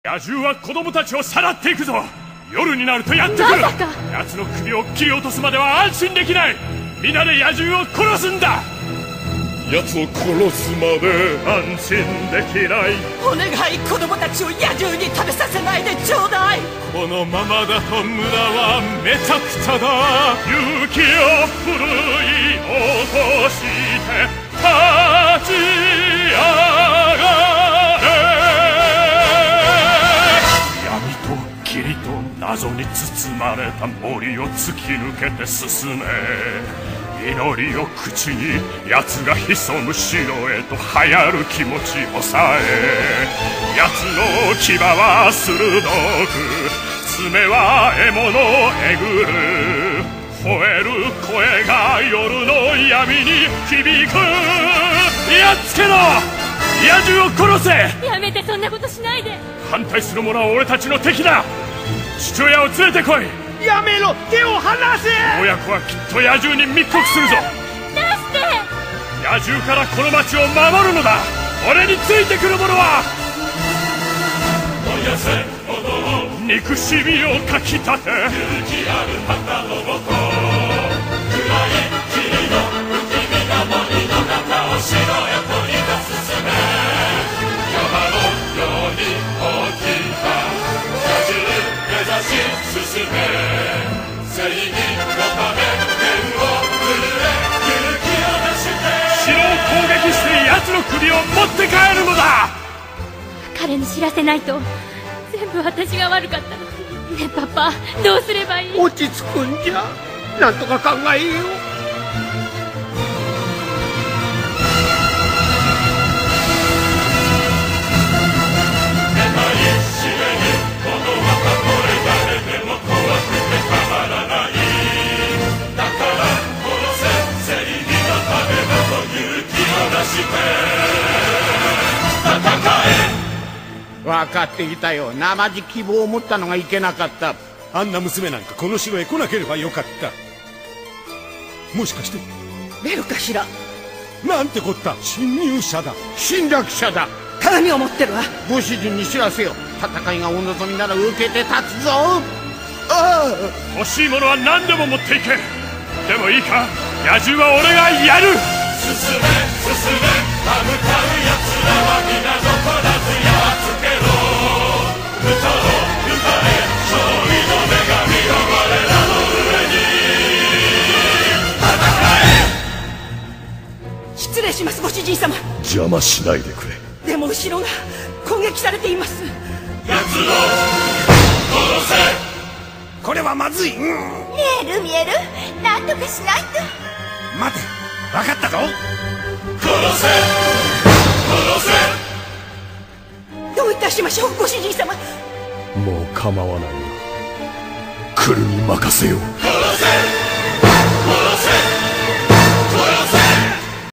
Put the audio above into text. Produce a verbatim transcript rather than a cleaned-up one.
野獣は子供たちをさらっていくぞ。夜になるとやってくる。奴の首を切り落とすまでは安心できない。皆で野獣を殺すんだ。奴を殺すまで安心できない。 お願い、子供たちを野獣に食べさせないでちょうだい。 このままだと村はめちゃくちゃだ。勇気を奮い落として立ち上がれ。闇と霧と謎に包まれた森を突き抜けて進め、祈りを口に奴が潜む城へと流行る気持ちを抑え、奴の牙は鋭く爪は獲物をえぐる。吠える声が夜の闇に響く。やっつけろ、野獣を殺せ。 やめて、そんなことしないで。 反対する者は俺たちの敵だ。父親を連れてこい。 やめろ、手を離せ。 親子はきっと野獣に密告するぞ。 出して。 野獣からこの町を守るのだ。俺についてくる者は燃やせ炎、憎しみをかきたて、勇気ある旗のもと、暗い霧の不気味な森の中を城へといざ進め、山のように大きな野獣目指し進め、正義のため剣を振るえ、勇気を出して城を攻撃して奴の首を持って帰るのだ。 彼に知らせないと。全部私が悪かったの。ねえパパ、どうすればいい？ 落ち着くんじゃ。なんとか考えよう。分かっていたよ。生地希望を持ったのがいけなかった。 あんな娘なんかこの城へ来なければよかった。もしかしてベルかしら。 なんてこった。侵入者だ。 侵略者だ。 鏡を持ってるわ。 ご主人に知らせよ。戦いがお望みなら受けて立つぞ。ああ、 欲しいものは何でも持っていけ。でもいいか、野獣は俺がやる。進め進め、歯向かう奴らは皆残らずやっつけろ。歌を歌え、勝利の女神よ、我らの上に戦え。 失礼します、ご主人様。 邪魔しないでくれ。 でも後ろが攻撃されています。 奴を殺せ。 これはまずい。うん、 ねえルミエル、なんとかしないと。 待て、分かったぞ。 殺せ殺せ。 どういたしましょう、ご主人様。 もう構わないよ。来るに任せよう。